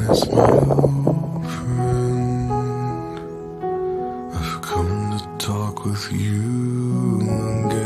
Yes, my old friend, I've come to talk with you again.